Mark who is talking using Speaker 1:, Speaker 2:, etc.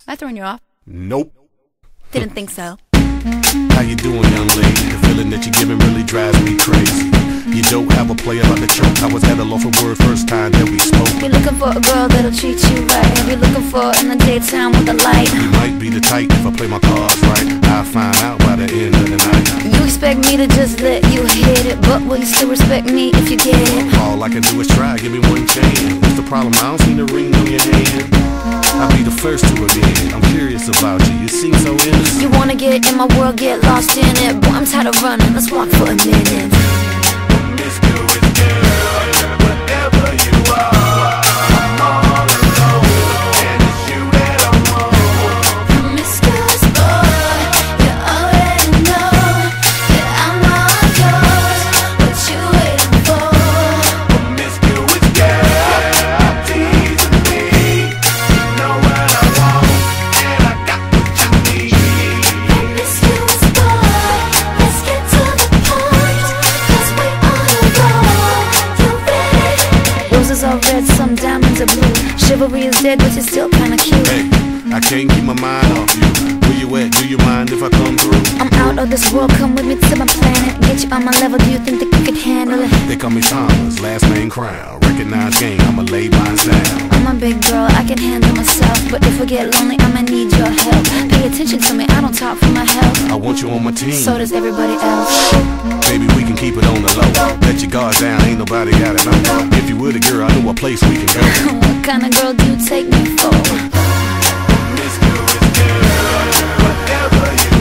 Speaker 1: I throwing you off?
Speaker 2: Nope.
Speaker 1: Didn't think so.
Speaker 2: How you doing, young lady? The feeling that you're giving really drives me crazy. You don't have a player like the choke. I was at a loss for word first time that we spoke.
Speaker 1: You're looking for a girl that'll treat you right. You're looking for in the daytime with the light.
Speaker 2: You might be the type if I play my cards right. I'll find out by the end of the night.
Speaker 1: You expect me to just let you hit it, but will you still respect me if you get it?
Speaker 2: All I can do is try, give me one chance. What's the problem? I don't see the ring on your hand. I'll be the first to admit it. I'm curious about you, you seem so innocent.
Speaker 1: You wanna get in my world, get lost in it. Boy, I'm tired of running, let's walk for a minute.
Speaker 2: Promiscuous girl, whatever you are, I'm all alone, and it's you that I want.
Speaker 1: Promiscuous boy, you already know that I'm all yours. What you waiting for?
Speaker 2: Promiscuous girl, teasing me. You know what I want, and I got what you need.
Speaker 1: Promiscuous boy, let's get to the point, 'cause we on a roll. You ready? Roses are red, some diamonds are blue. Chivalry is dead, but you're still kinda cute.
Speaker 2: Hey, I can't keep my mind off you. Where you at? Do you mind if I come through?
Speaker 1: I'm out of this world, come with me to my planet. Get you on my level, do you think that you could handle it?
Speaker 2: They call me Thomas, last name Crown. Recognize game, I'ma lay mine down.
Speaker 1: I'm a big girl, I can handle myself. But if I get lonely, I'ma need your help. Pay attention to me, I don't talk for my health.
Speaker 2: I want you on my team.
Speaker 1: So does everybody else.
Speaker 2: Baby, we can keep it on the low. Let your guard down, ain't nobody got it. If you were the girl, I know a place we can go.
Speaker 1: What kind of girl do you take me for?
Speaker 2: Promiscuous girl, whatever you